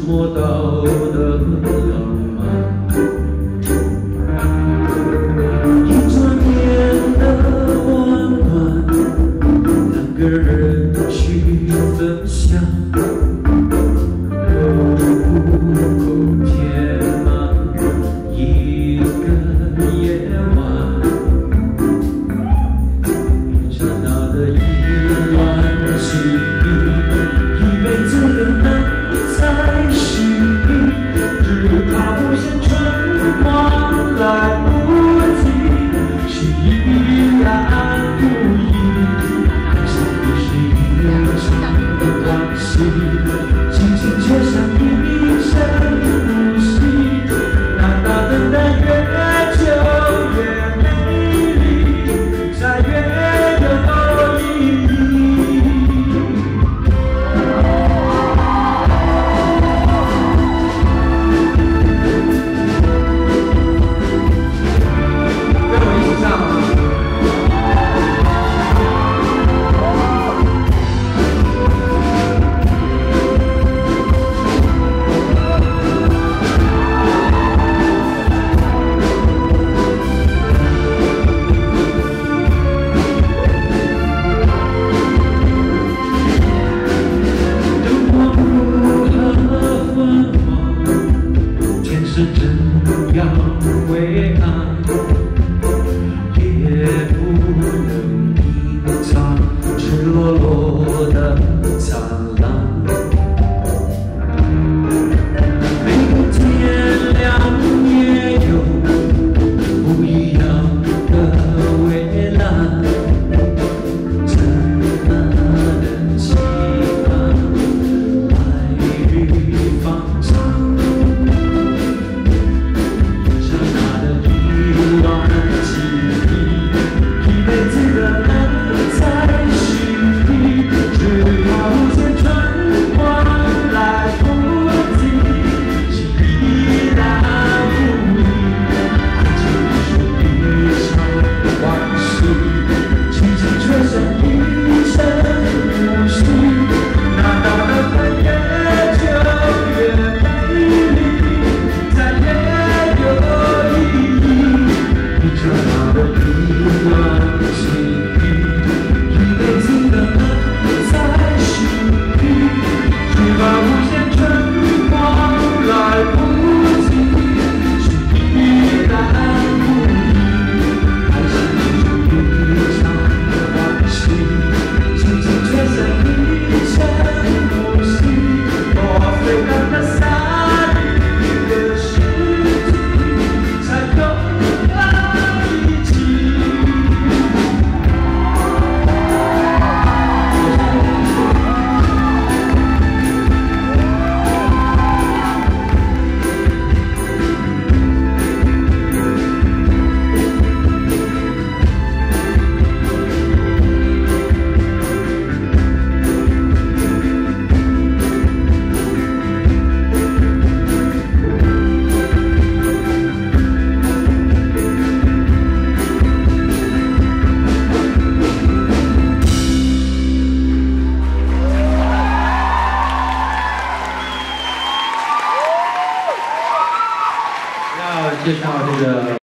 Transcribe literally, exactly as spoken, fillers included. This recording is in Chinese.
摸到的浪漫。一转眼的温暖，两个人去分享，口口填满一个夜晚。刹那的意乱情迷，一辈子都难再续，只怕无限春光来不及，是依然无意。爱上你是一场的关系，轻轻却像一声呼吸，哪怕等待越久越美丽，才越有意义。跟我一起唱。是真要灰暗，也不能隐藏赤裸裸的灿烂。每个天亮也有不一样的蔚蓝，怎么能期盼白日方长？介绍这个。